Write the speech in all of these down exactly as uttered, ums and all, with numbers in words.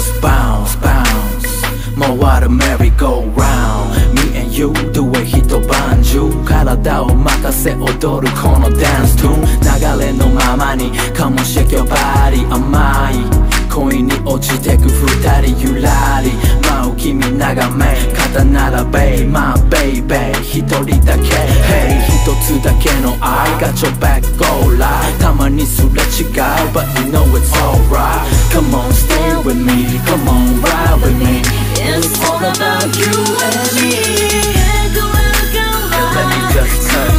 just bounce, bounce more what a merry-go-round Me and you do it一晩中体を任せ踊るこのダンストゥーン流れのままに Come on shake your body 甘い恋に落ちてく二人ゆらり舞う君眺め肩並べ My baby 一人だけ Hey 一つだけの愛 Got your back go live たまにすれ違う But you know it's alright Come on stay with me Come on ride with me It's all about you and me So let me just touch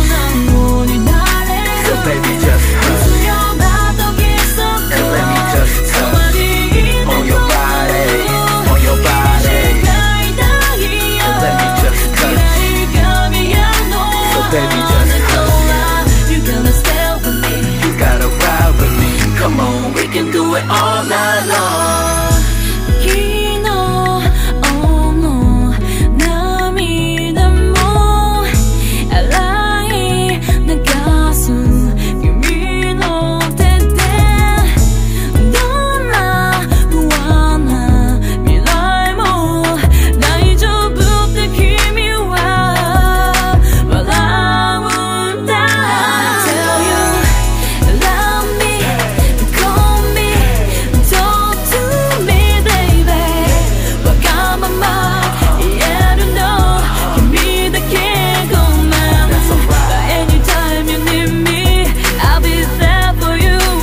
So baby just hush And let me just touch On your body, on your body And let me just touch So baby just hush You gotta stay with me You gotta ride with me Come on, we can do it all night long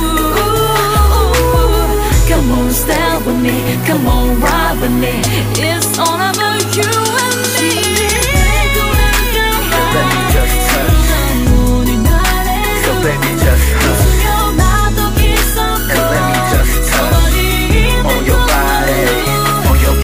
Come on, ride with me. It's